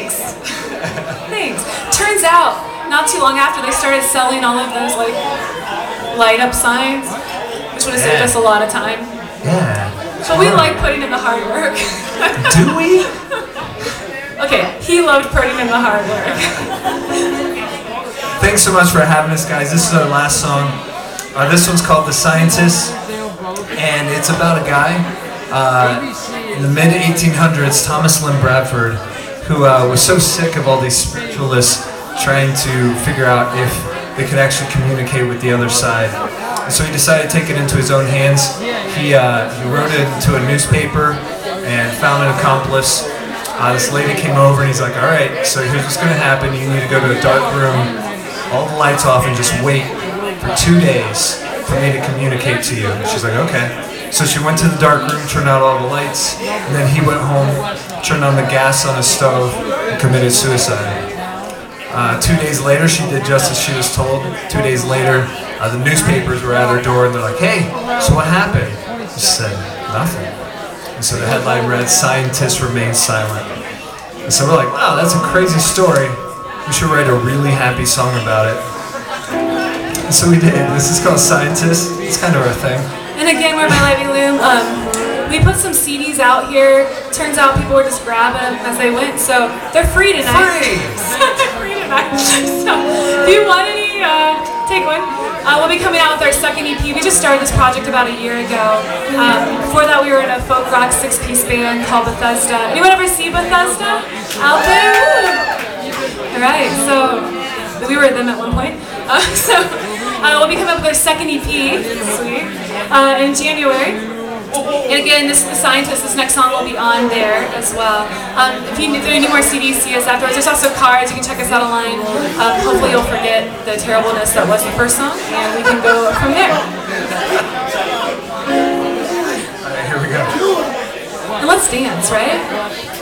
Thanks. Thanks. Turns out, not too long after, they started selling all of those like light up signs, which would have saved us a lot of time. Yeah. But we like putting in the hard work. Do we? Okay, he loved putting in the hard work. Thanks so much for having us, guys. This is our last song. This one's called The Scientist, and it's about a guy in the mid-1800s, Thomas Lynn Bradford, who was so sick of all these spiritualists trying to figure out if they could actually communicate with the other side. And so he decided to take it into his own hands. He wrote it into a newspaper and found an accomplice. This lady came over and he's like, all right, so here's what's going to happen. You need to go to a dark room, all the lights off, and just wait for 2 days for me to communicate to you. And she's like, okay. So she went to the dark room, turned out all the lights, and then he went home, turned on the gas on his stove, and committed suicide. 2 days later, she did just as she was told. 2 days later, the newspapers were at her door, and they're like, hey, so what happened? She said, nothing. And so the headline read, "Scientist Remains Silent." And so we're like, wow, that's a crazy story. We should write a really happy song about it. And so we did. This is called Scientist. It's kind of our thing. And again, we're by Loom. We put some CDs out here. Turns out people were just grabbing them as they went, so they're free tonight. They're free tonight. So if you want any, take one. We'll be coming out with our second EP. We just started this project about a year ago. Before that, we were in a folk rock 6-piece band called Bethesda. Anyone ever see Bethesda out there? All right, so we were them at one point. We'll be coming up with our second EP, sweet, in January. And again, this is The Scientist. This next song will be on there as well. If you need any more CDs, see us afterwards. There's also cards. You can check us out online. Hopefully you'll forget the terribleness that was the first song, and we can go from there. All right, here we go. And let's dance, right?